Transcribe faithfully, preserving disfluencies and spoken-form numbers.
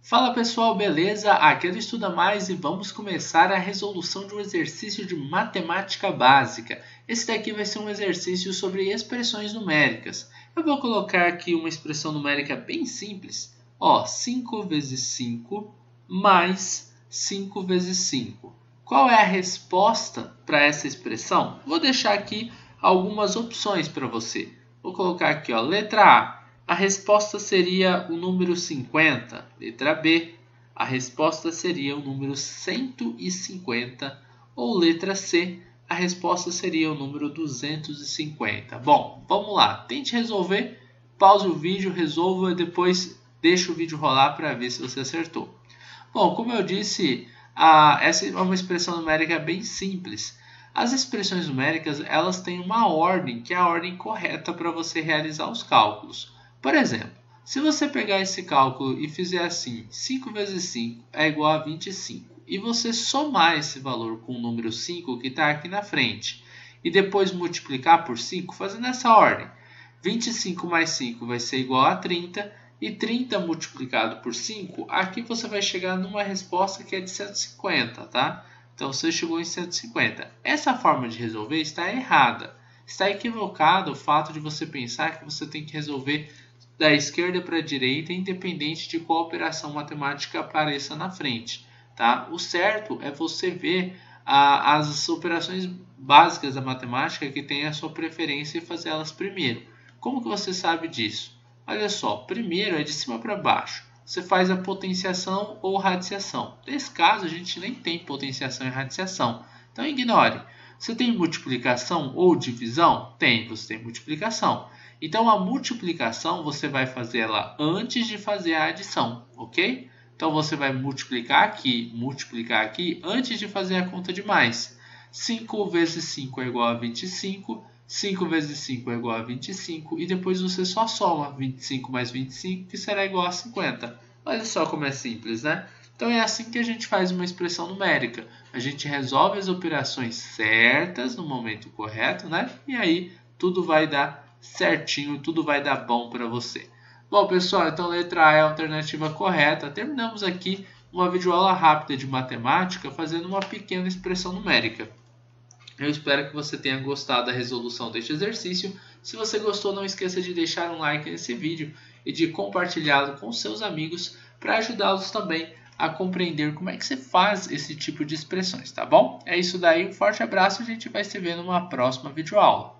Fala pessoal, beleza? Aqui é do Estuda Mais e vamos começar a resolução de um exercício de matemática básica. Esse daqui vai ser um exercício sobre expressões numéricas. Eu vou colocar aqui uma expressão numérica bem simples. Ó, cinco vezes cinco mais cinco vezes cinco. Qual é a resposta para essa expressão? Vou deixar aqui algumas opções para você. Vou colocar aqui, ó, letra A. A resposta seria o número cinquenta. Letra B, a resposta seria o número cento e cinquenta. Ou letra C, a resposta seria o número duzentos e cinquenta. Bom, vamos lá. Tente resolver. Pause o vídeo, resolva e depois deixa o vídeo rolar para ver se você acertou. Bom, como eu disse, a, essa é uma expressão numérica bem simples. As expressões numéricas elas têm uma ordem, que é a ordem correta para você realizar os cálculos. Por exemplo, se você pegar esse cálculo e fizer assim, cinco vezes cinco é igual a vinte e cinco, e você somar esse valor com o número cinco que está aqui na frente, e depois multiplicar por cinco, fazendo essa ordem, vinte e cinco mais cinco vai ser igual a trinta, e trinta multiplicado por cinco, aqui você vai chegar numa resposta que é de cento e cinquenta, tá? Então você chegou em cento e cinquenta. Essa forma de resolver está errada. Está equivocado o fato de você pensar que você tem que resolver da esquerda para a direita, independente de qual operação matemática apareça na frente. Tá? O certo é você ver ah, as operações básicas da matemática que tem a sua preferência e fazer elas primeiro. Como que você sabe disso? Olha só, primeiro é de cima para baixo. Você faz a potenciação ou radiciação. Nesse caso, a gente nem tem potenciação e radiciação. Então, ignore. Você tem multiplicação ou divisão? Tem, você tem multiplicação. Então, a multiplicação você vai fazer ela antes de fazer a adição, ok? Então, você vai multiplicar aqui, multiplicar aqui, antes de fazer a conta de mais. cinco vezes cinco é igual a vinte e cinco, cinco vezes cinco é igual a vinte e cinco, e depois você só soma vinte e cinco mais vinte e cinco, que será igual a cinquenta. Olha só como é simples, né? Então, é assim que a gente faz uma expressão numérica. A gente resolve as operações certas no momento correto, né? E aí, tudo vai dar certinho, tudo vai dar bom para você. Bom, pessoal, então letra A é a alternativa correta. Terminamos aqui uma videoaula rápida de matemática fazendo uma pequena expressão numérica. Eu espero que você tenha gostado da resolução deste exercício. Se você gostou, não esqueça de deixar um like nesse vídeo e de compartilhá-lo com seus amigos para ajudá-los também a compreender como é que se faz esse tipo de expressões, tá bom? É isso daí, um forte abraço e a gente vai se ver numa próxima videoaula.